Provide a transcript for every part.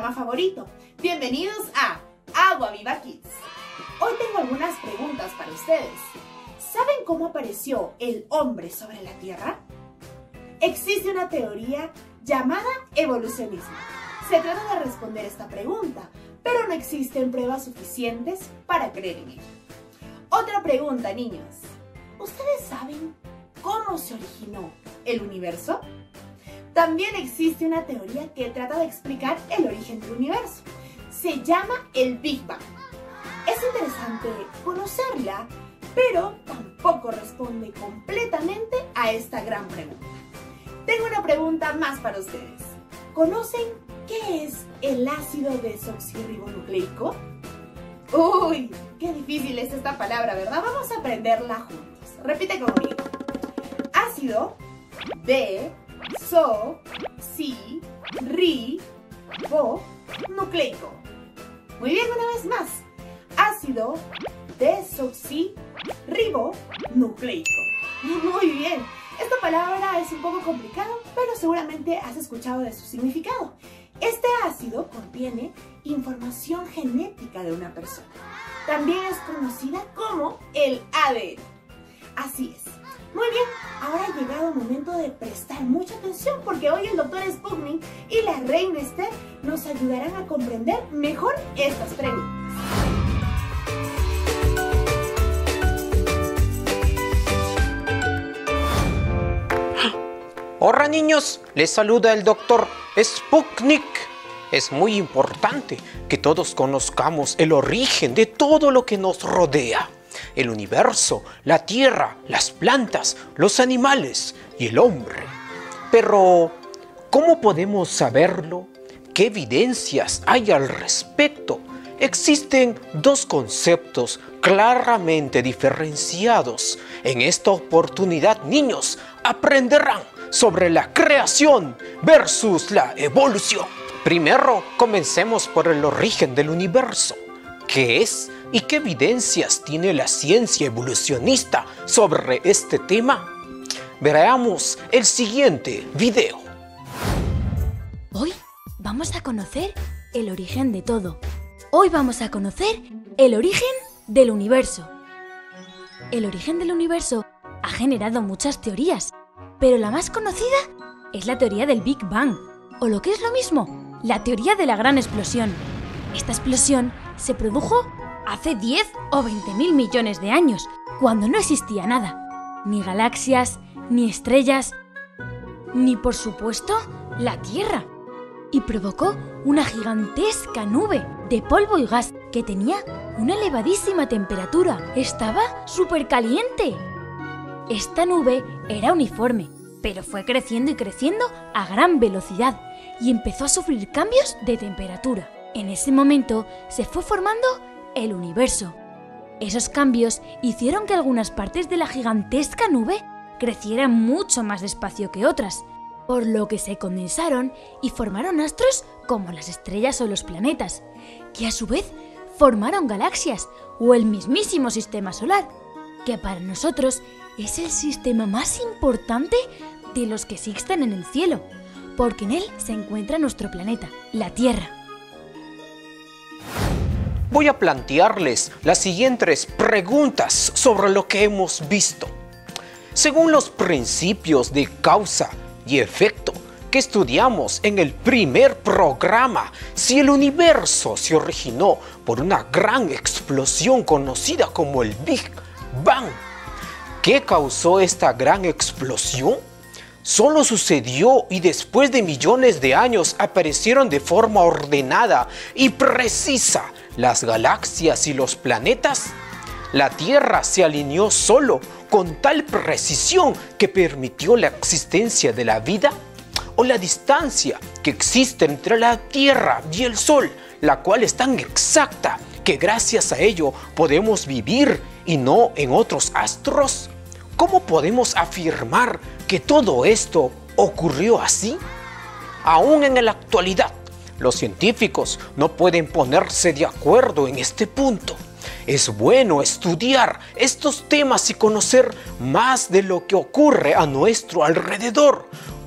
programa favorito. Bienvenidos a Agua Viva Kids. Hoy tengo algunas preguntas para ustedes. ¿Saben cómo apareció el hombre sobre la Tierra? Existe una teoría llamada evolucionismo. Se trata de responder esta pregunta, pero no existen pruebas suficientes para creer en ella. Otra pregunta, niños. ¿Ustedes saben cómo se originó el universo? También existe una teoría que trata de explicar el origen del universo. Se llama el Big Bang. Es interesante conocerla, pero tampoco responde completamente a esta gran pregunta. Tengo una pregunta más para ustedes. ¿Conocen qué es el ácido desoxirribonucleico? Uy, qué difícil es esta palabra, ¿verdad? Vamos a aprenderla juntos. Repite conmigo. Ácido desoxirribonucleico. Muy bien, una vez más. Ácido desoxirribonucleico. Muy bien. Esta palabra es un poco complicada, pero seguramente has escuchado de su significado. Este ácido contiene información genética de una persona. También es conocida como el ADN. Así es. Muy bien, ahora ha llegado el momento de prestar mucha atención porque hoy el Dr. Sputnik y la Reina Esther nos ayudarán a comprender mejor estas preguntas. Hola niños, les saluda el Dr. Sputnik. Es muy importante que todos conozcamos el origen de todo lo que nos rodea. El universo, la tierra, las plantas, los animales y el hombre. Pero, ¿cómo podemos saberlo? ¿Qué evidencias hay al respecto? Existen dos conceptos claramente diferenciados. En esta oportunidad, niños, aprenderán sobre la creación versus la evolución. Primero, comencemos por el origen del universo. ¿Qué es y qué evidencias tiene la ciencia evolucionista sobre este tema? Veamos el siguiente video. Hoy vamos a conocer el origen de todo. Hoy vamos a conocer el origen del universo. El origen del universo ha generado muchas teorías, pero la más conocida es la teoría del Big Bang, o lo que es lo mismo, la teoría de la gran explosión. Esta explosión se produjo hace 10 o 20.000 millones de años, cuando no existía nada, ni galaxias, ni estrellas, ni por supuesto la Tierra, y provocó una gigantesca nube de polvo y gas que tenía una elevadísima temperatura. Estaba súper caliente. Esta nube era uniforme, pero fue creciendo y creciendo a gran velocidad y empezó a sufrir cambios de temperatura. En ese momento se fue formando el universo. Esos cambios hicieron que algunas partes de la gigantesca nube crecieran mucho más despacio que otras, por lo que se condensaron y formaron astros como las estrellas o los planetas, que a su vez formaron galaxias o el mismísimo sistema solar, que para nosotros es el sistema más importante de los que existen en el cielo, porque en él se encuentra nuestro planeta, la Tierra. Voy a plantearles las siguientes preguntas sobre lo que hemos visto. Según los principios de causa y efecto que estudiamos en el primer programa, si el universo se originó por una gran explosión conocida como el Big Bang, ¿qué causó esta gran explosión? ¿Solo sucedió y después de millones de años aparecieron de forma ordenada y precisa las galaxias y los planetas? ¿La Tierra se alineó solo con tal precisión que permitió la existencia de la vida? ¿O la distancia que existe entre la Tierra y el Sol, la cual es tan exacta que gracias a ello podemos vivir y no en otros astros? ¿Cómo podemos afirmar que todo esto ocurrió así? Aún en la actualidad, los científicos no pueden ponerse de acuerdo en este punto. Es bueno estudiar estos temas y conocer más de lo que ocurre a nuestro alrededor.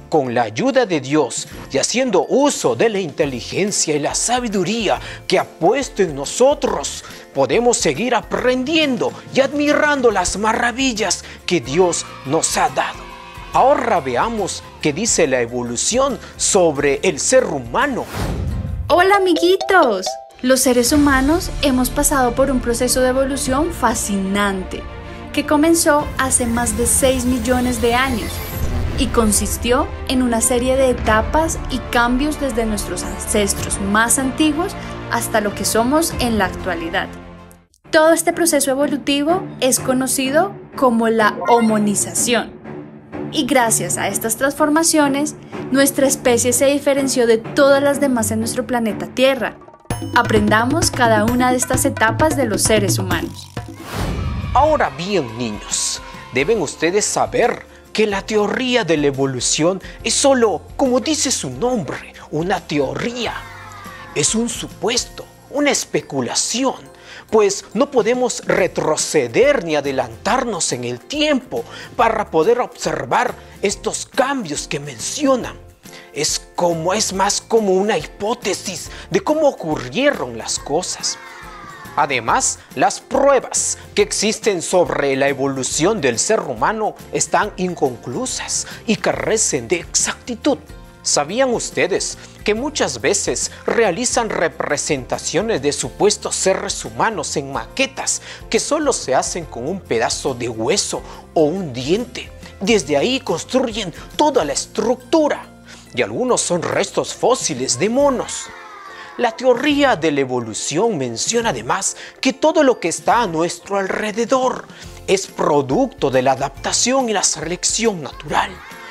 con la ayuda de Dios y haciendo uso de la inteligencia y la sabiduría que ha puesto en nosotros, podemos seguir aprendiendo y admirando las maravillas que Dios nos ha dado. Ahora veamos qué dice la evolución sobre el ser humano. Hola amiguitos, los seres humanos hemos pasado por un proceso de evolución fascinante que comenzó hace más de 6 millones de años y consistió en una serie de etapas y cambios desde nuestros ancestros más antiguos hasta lo que somos en la actualidad. Todo este proceso evolutivo es conocido como la homonización. Y gracias a estas transformaciones, nuestra especie se diferenció de todas las demás en nuestro planeta Tierra. Aprendamos cada una de estas etapas de los seres humanos. Ahora bien, niños, deben ustedes saber que la teoría de la evolución es solo, como dice su nombre, una teoría. Es un supuesto, una especulación. Pues no podemos retroceder ni adelantarnos en el tiempo para poder observar estos cambios que mencionan. Es más como una hipótesis de cómo ocurrieron las cosas. Además, las pruebas que existen sobre la evolución del ser humano están inconclusas y carecen de exactitud. ¿Sabían ustedes que muchas veces realizan representaciones de supuestos seres humanos en maquetas que solo se hacen con un pedazo de hueso o un diente? Desde ahí construyen toda la estructura y algunos son restos fósiles de monos. La teoría de la evolución menciona además que todo lo que está a nuestro alrededor es producto de la adaptación y la selección natural.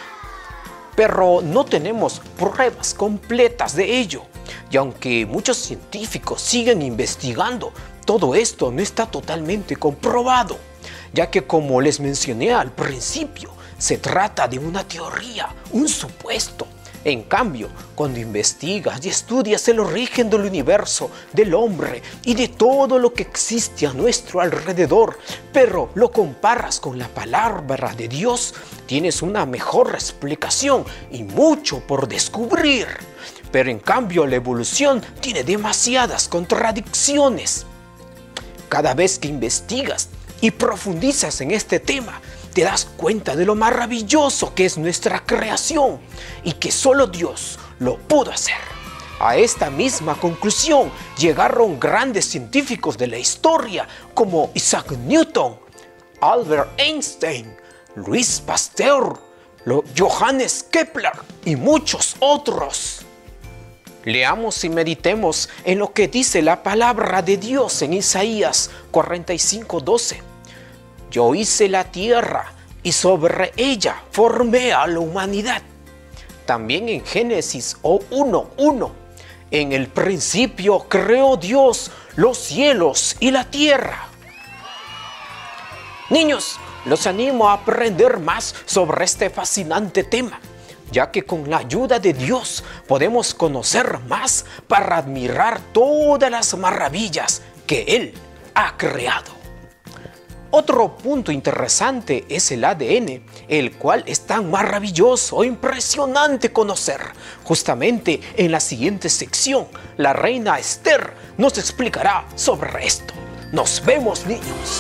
Pero no tenemos pruebas completas de ello. Y aunque muchos científicos siguen investigando, todo esto no está totalmente comprobado, ya que como les mencioné al principio, se trata de una teoría, un supuesto. En cambio, cuando investigas y estudias el origen del universo, del hombre y de todo lo que existe a nuestro alrededor, pero lo comparas con la palabra de Dios, tienes una mejor explicación y mucho por descubrir. Pero en cambio, la evolución tiene demasiadas contradicciones. Cada vez que investigas y profundizas en este tema, te das cuenta de lo maravilloso que es nuestra creación y que solo Dios lo pudo hacer. A esta misma conclusión llegaron grandes científicos de la historia como Isaac Newton, Albert Einstein, Louis Pasteur, Johannes Kepler y muchos otros. Leamos y meditemos en lo que dice la palabra de Dios en Isaías 45:12. Yo hice la tierra y sobre ella formé a la humanidad. También en Génesis 1:1. En el principio creó Dios los cielos y la tierra. Niños, los animo a aprender más sobre este fascinante tema, ya que con la ayuda de Dios podemos conocer más para admirar todas las maravillas que Él ha creado. Otro punto interesante es el ADN, el cual es tan maravilloso e impresionante conocer. Justamente en la siguiente sección, la reina Esther nos explicará sobre esto. ¡Nos vemos, niños!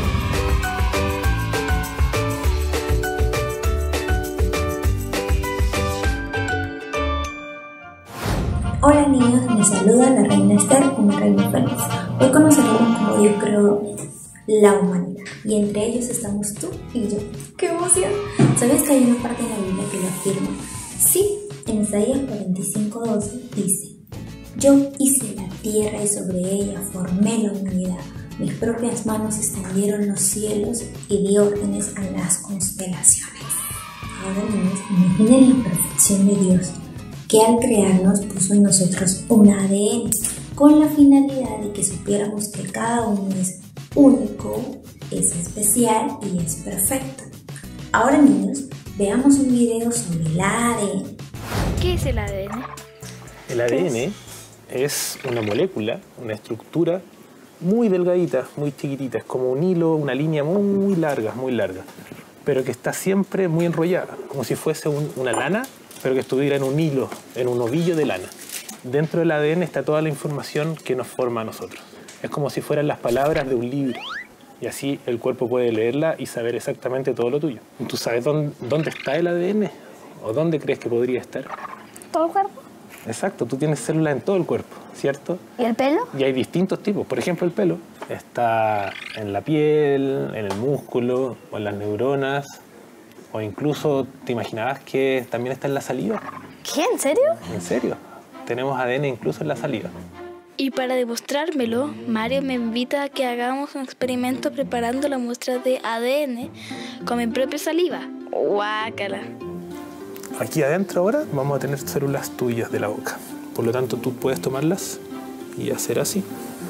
Hola niños, les saluda la reina Esther, una reina feliz. Hoy conoceremos cómo Dios creó la humanidad y entre ellos estamos tú y yo. ¡Qué emoción! ¿Sabes que hay una parte de la Biblia que lo afirma? Sí, en Isaías 45:12 dice: yo hice la tierra y sobre ella formé la humanidad. Mis propias manos extendieron los cielos y di órdenes a las constelaciones. Ahora niños, imaginen la perfección de Dios, que al crearnos puso en nosotros un ADN con la finalidad de que supiéramos que cada uno es único, es especial y es perfecto. Ahora niños, veamos un video sobre el ADN. ¿Qué es el ADN? El ADN es una molécula, una estructura muy delgadita, muy chiquitita. Es como un hilo, una línea muy larga, pero que está siempre muy enrollada, como si fuese una lana pero que estuviera en un hilo, en un ovillo de lana. Dentro del ADN está toda la información que nos forma a nosotros. Es como si fueran las palabras de un libro. Y así el cuerpo puede leerla y saber exactamente todo lo tuyo. ¿Tú sabes dónde está el ADN? ¿O dónde crees que podría estar? ¿Todo el cuerpo? Exacto, tú tienes células en todo el cuerpo, ¿cierto? ¿Y el pelo? Y hay distintos tipos. Por ejemplo, el pelo está en la piel, en el músculo, o en las neuronas, o incluso, ¿te imaginabas que también está en la saliva? ¿Qué? ¿En serio? ¿En serio? Tenemos ADN incluso en la saliva. Y para demostrármelo, Mario me invita a que hagamos un experimento preparando la muestra de ADN con mi propia saliva. ¡Guácala! Aquí adentro ahora vamos a tener células tuyas de la boca. Por lo tanto, tú puedes tomarlas y hacer así.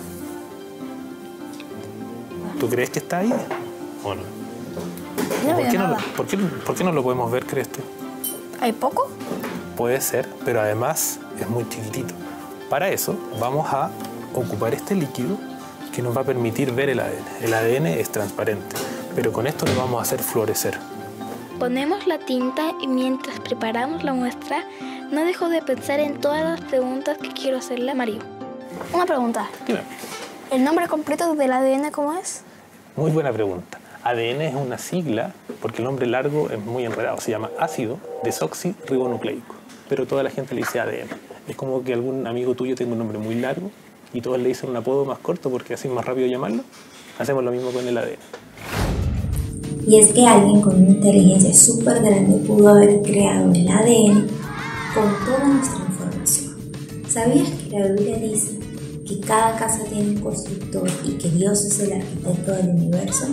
¿Tú crees que está ahí o no? No veo nada. ¿Por qué no lo podemos ver, crees tú? ¿Hay poco? Puede ser, pero además es muy chiquitito. Para eso vamos a ocupar este líquido que nos va a permitir ver el ADN. El ADN es transparente, pero con esto lo vamos a hacer fluorecer. Ponemos la tinta y mientras preparamos la muestra, no dejo de pensar en todas las preguntas que quiero hacerle a Mario. Una pregunta. Dime. ¿El nombre completo del ADN cómo es? Muy buena pregunta. ADN es una sigla, porque el nombre largo es muy enredado. Se llama ácido desoxirribonucleico, pero toda la gente le dice ADN. Es como que algún amigo tuyo tenga un nombre muy largo y todos le dicen un apodo más corto porque así es más rápido llamarlo. Hacemos lo mismo con el ADN. Y es que alguien con una inteligencia súper grande pudo haber creado el ADN con toda nuestra información. ¿Sabías que la Biblia dice que cada casa tiene un constructor y que Dios es el arquitecto del universo?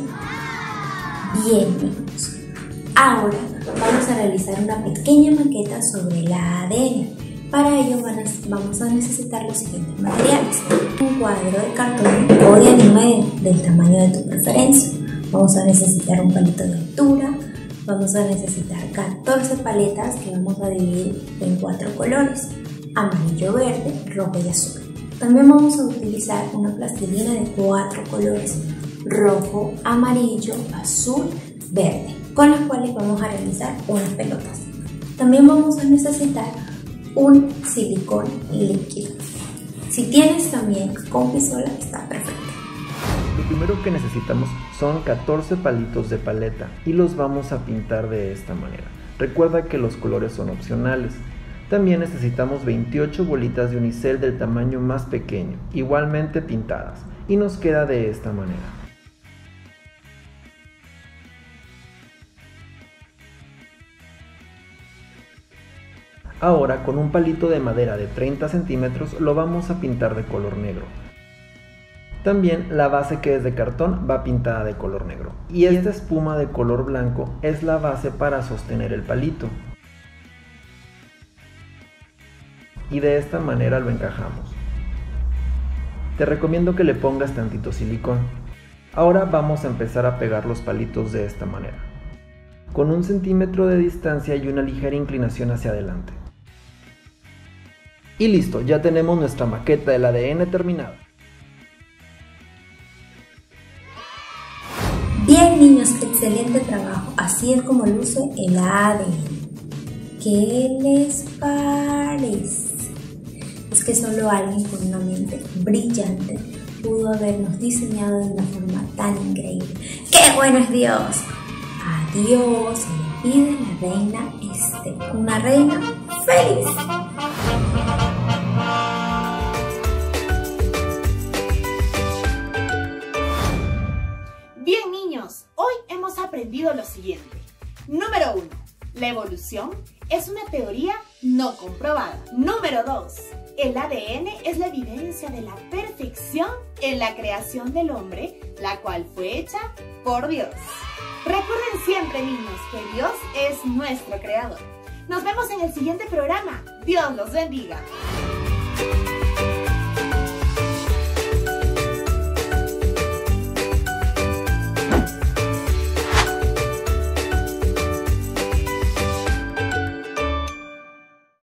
Bien, niños. Ahora vamos a realizar una pequeña maqueta sobre el ADN. Para ello vamos a necesitar los siguientes materiales: un cuadro de cartón o de anime del tamaño de tu preferencia. Vamos a necesitar un palito de altura. Vamos a necesitar 14 paletas que vamos a dividir en 4 colores: amarillo, verde, rojo y azul. También vamos a utilizar una plastilina de 4 colores: rojo, amarillo, azul, verde, con las cuales vamos a realizar unas pelotas. También vamos a necesitar un silicón líquido. Si tienes también con pistola, está perfecto. Lo primero que necesitamos son 14 palitos de paleta y los vamos a pintar de esta manera. Recuerda que los colores son opcionales. También necesitamos 28 bolitas de unicel del tamaño más pequeño, igualmente pintadas, y nos queda de esta manera. Ahora, con un palito de madera de 30 centímetros lo vamos a pintar de color negro. También la base, que es de cartón, va pintada de color negro. Y esta espuma de color blanco es la base para sostener el palito. Y de esta manera lo encajamos. Te recomiendo que le pongas tantito silicón. Ahora vamos a empezar a pegar los palitos de esta manera, con 1 centímetro de distancia y una ligera inclinación hacia adelante. Y listo, ya tenemos nuestra maqueta del ADN terminada. Bien, niños, excelente trabajo. Así es como luce el ADN. ¿Qué les parece? Es que solo alguien con una mente brillante pudo habernos diseñado de una forma tan increíble. ¡Qué bueno es Dios! A Dios se le pide la reina Esther, una reina feliz. Bien, niños, hoy hemos aprendido lo siguiente. Número 1. La evolución es una teoría no comprobada. Número 2. El ADN es la evidencia de la perfección en la creación del hombre, la cual fue hecha por Dios. Recuerden siempre, niños, que Dios es nuestro creador. Nos vemos en el siguiente programa. Dios los bendiga.